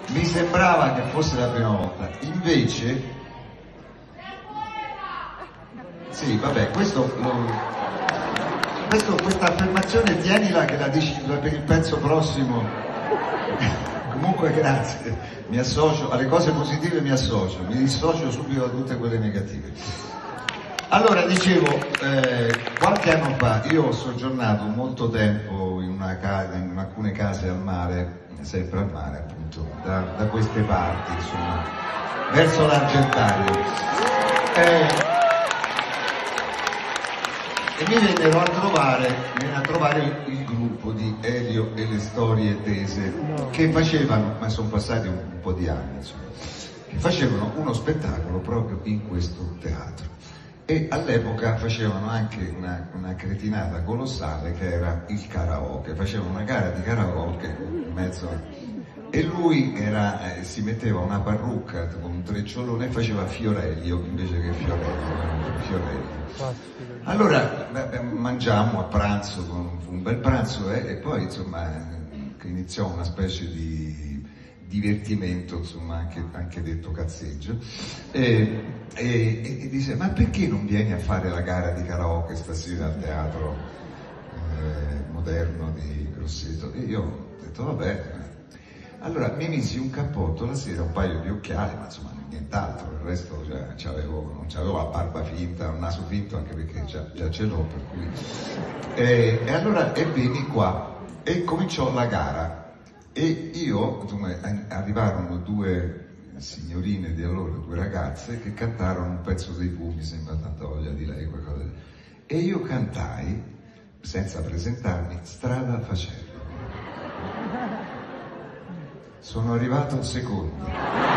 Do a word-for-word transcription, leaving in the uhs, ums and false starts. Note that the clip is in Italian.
mi sembrava che fosse la prima volta, invece sì, vabbè, questo, lo, questo questa affermazione tienila che la dici per il pezzo prossimo. Comunque grazie, mi associo alle cose positive, mi associo, mi dissocio subito da tutte quelle negative. Allora, dicevo, eh, qualche anno fa io ho soggiornato molto tempo in, una casa, in alcune case al mare, sempre al mare appunto, da, da queste parti, insomma, verso l'Argentario. Eh, e mi vennero a trovare, venne a trovare il, il gruppo di Elio e le storie tese, che facevano, ma sono passati un, un po' di anni, insomma, che facevano uno spettacolo proprio in questo teatro. E all'epoca facevano anche una, una cretinata colossale che era il karaoke, facevano una gara di karaoke in mezzo a... e lui era, eh, si metteva una parrucca con un trecciolone e faceva Fiorello invece che Fiorello, Fiorello. Allora beh, mangiammo a pranzo, con un bel pranzo eh, e poi insomma iniziò una specie di divertimento, insomma, anche, anche detto cazzeggio, e, e, e dice: ma perché non vieni a fare la gara di karaoke stasera al teatro eh, moderno di Grosseto? E io ho detto vabbè. Allora mi misi un cappotto la sera, un paio di occhiali, ma insomma nient'altro, il resto cioè, c'avevo, non c'avevo la barba finta, il naso finto, anche perché già, già ce l'ho, per cui... E, e allora e veni qua e cominciò la gara. E io, insomma, arrivarono due signorine di allora, due ragazze, che cantarono un pezzo dei Pooh, mi sembra tanta voglia di lei, qualcosa di... E io cantai, senza presentarmi, Strada facendo. Sono arrivato secondo.